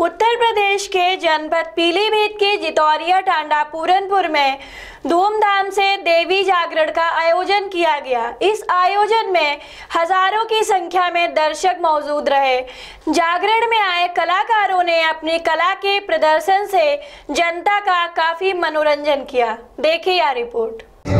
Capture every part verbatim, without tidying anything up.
उत्तर प्रदेश के जनपद पीलीभीत के जितौरिया टांडा पूरनपुर में धूमधाम से देवी जागरण का आयोजन किया गया। इस आयोजन में हजारों की संख्या में दर्शक मौजूद रहे। जागरण में आए कलाकारों ने अपनी कला के प्रदर्शन से जनता का काफी मनोरंजन किया। देखिए यह रिपोर्ट।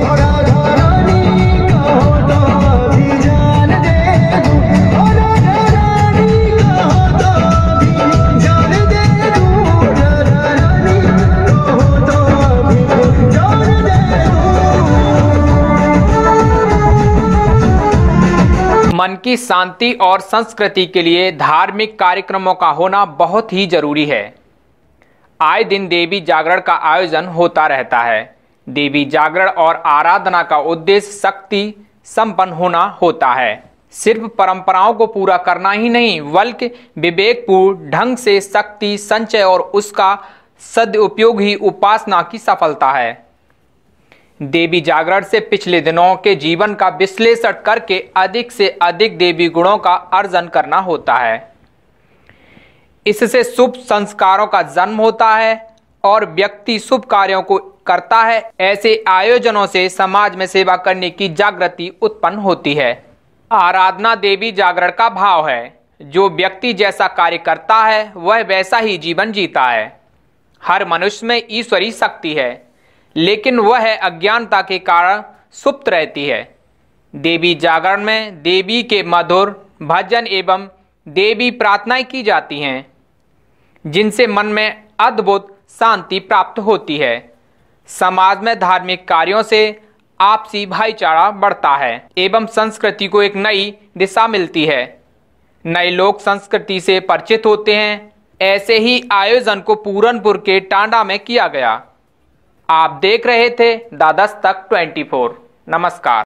मन की शांति और संस्कृति के लिए धार्मिक कार्यक्रमों का होना बहुत ही जरूरी है। आए दिन देवी जागरण का आयोजन होता रहता है। देवी जागरण और आराधना का उद्देश्य शक्ति संपन्न होना होता है। सिर्फ परंपराओं को पूरा करना ही नहीं, बल्कि विवेकपूर्ण ढंग से शक्ति संचय और उसका सदुपयोग ही उपासना की सफलता है। देवी जागरण से पिछले दिनों के जीवन का विश्लेषण करके अधिक से अधिक देवी गुणों का अर्जन करना होता है। इससे शुभ संस्कारों का जन्म होता है और व्यक्ति शुभ कार्यों को करता है। ऐसे आयोजनों से समाज में सेवा करने की जागृति उत्पन्न होती है। आराधना देवी जागरण का भाव है। जो व्यक्ति जैसा कार्य करता है वह वैसा ही जीवन जीता है। हर मनुष्य में ईश्वरी शक्ति है, लेकिन वह अज्ञानता के कारण सुप्त रहती है। देवी जागरण में देवी के मधुर भजन एवं देवी प्रार्थनाएं की जाती हैं, जिनसे मन में अद्भुत शांति प्राप्त होती है। समाज में धार्मिक कार्यों से आपसी भाईचारा बढ़ता है एवं संस्कृति को एक नई दिशा मिलती है। नए लोग संस्कृति से परिचित होते हैं। ऐसे ही आयोजन को पूरनपुर के टांडा में किया गया। आप देख रहे थे द दस्तक चौबीस। नमस्कार।